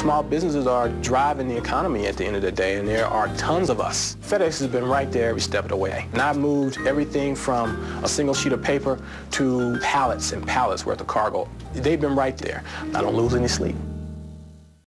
Small businesses are driving the economy at the end of the day, and there are tons of us. FedEx has been right there every step of the way. And I've moved everything from a single sheet of paper to pallets and pallets worth of cargo. They've been right there. I don't lose any sleep.